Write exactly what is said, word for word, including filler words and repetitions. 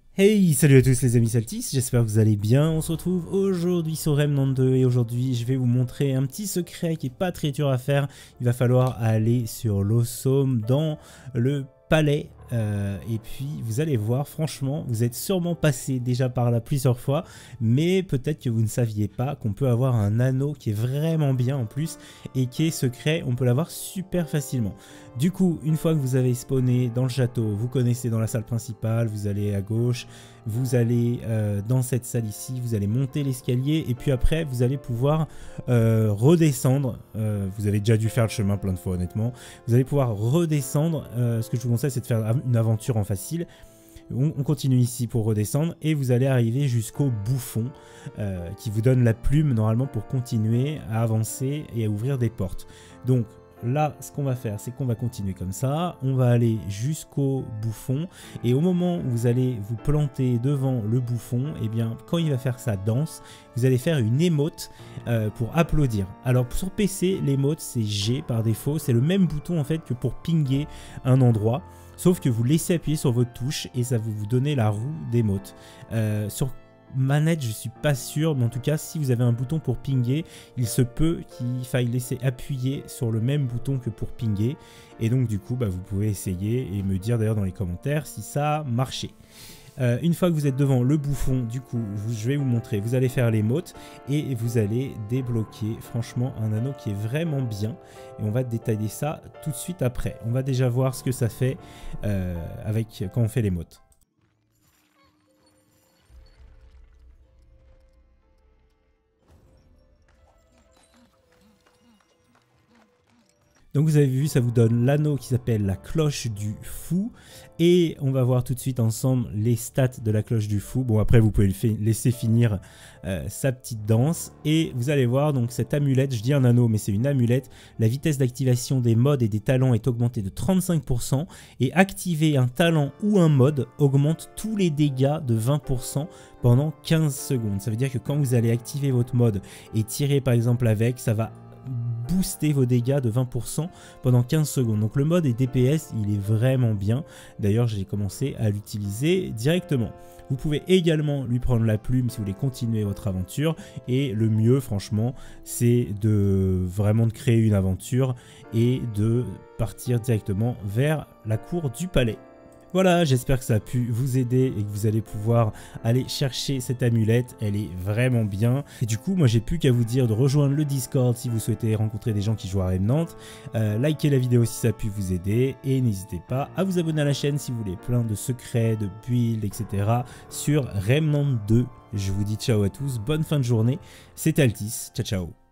Hey, salut à tous les amis Saltis, j'espère que vous allez bien. On se retrouve aujourd'hui sur Remnant deux et aujourd'hui je vais vous montrer un petit secret qui est pas très dur à faire. Il va falloir aller sur l'Awesome dans le palais euh, et puis vous allez voir, franchement vous êtes sûrement passé déjà par là plusieurs fois, mais peut-être que vous ne saviez pas qu'on peut avoir un anneau qui est vraiment bien en plus et qui est secret. On peut l'avoir super facilement. Du coup, une fois que vous avez spawné dans le château, vous connaissez dans la salle principale, vous allez à gauche, vous allez euh, dans cette salle ici, vous allez monter l'escalier et puis après vous allez pouvoir euh, redescendre. Euh, vous avez déjà dû faire le chemin plein de fois honnêtement. Vous allez pouvoir redescendre. Euh, ce que je vous conseille, c'est de faire une aventure en facile. On, on continue ici pour redescendre et vous allez arriver jusqu'au bouffon euh, qui vous donne la plume normalement pour continuer à avancer et à ouvrir des portes. Donc là, ce qu'on va faire, c'est qu'on va continuer comme ça. On va aller jusqu'au bouffon. Et au moment où vous allez vous planter devant le bouffon, et eh bien, quand il va faire sa danse, vous allez faire une émote euh, pour applaudir. Alors, sur P C, l'émote, c'est G par défaut. C'est le même bouton, en fait, que pour pinguer un endroit. Sauf que vous laissez appuyer sur votre touche et ça va vous donner la roue d'émote. Euh, sur manette, je suis pas sûr, mais en tout cas, si vous avez un bouton pour pinguer, il se peut qu'il faille laisser appuyer sur le même bouton que pour pinguer. Et donc, du coup, bah, vous pouvez essayer et me dire d'ailleurs dans les commentaires si ça a marché. Euh, une fois que vous êtes devant le bouffon, du coup, je vais vous montrer. Vous allez faire l'émote et vous allez débloquer, franchement, un anneau qui est vraiment bien. Et on va détailler ça tout de suite après. On va déjà voir ce que ça fait euh, avec quand on fait l'émote. Donc vous avez vu, ça vous donne l'anneau qui s'appelle la cloche du fou. Et on va voir tout de suite ensemble les stats de la cloche du fou. Bon, après vous pouvez le laisser finir euh, sa petite danse. Et vous allez voir donc cette amulette, je dis un anneau mais c'est une amulette. La vitesse d'activation des modes et des talents est augmentée de trente-cinq pour cent. Et activer un talent ou un mode augmente tous les dégâts de vingt pour cent pendant quinze secondes. Ça veut dire que quand vous allez activer votre mode et tirer par exemple avec, ça va booster vos dégâts de vingt pour cent pendant quinze secondes. Donc le mode et D P S, il est vraiment bien. D'ailleurs, j'ai commencé à l'utiliser directement. Vous pouvez également lui prendre la plume si vous voulez continuer votre aventure. Et le mieux, franchement, c'est de vraiment de créer une aventure et de partir directement vers la cour du palais. Voilà, j'espère que ça a pu vous aider et que vous allez pouvoir aller chercher cette amulette. Elle est vraiment bien. Et du coup, moi, j'ai plus qu'à vous dire de rejoindre le Discord si vous souhaitez rencontrer des gens qui jouent à Remnant. Euh, likez la vidéo si ça a pu vous aider. Et n'hésitez pas à vous abonner à la chaîne si vous voulez plein de secrets, de builds, et cetera sur Remnant deux. Je vous dis ciao à tous, bonne fin de journée. C'était Altis, ciao ciao.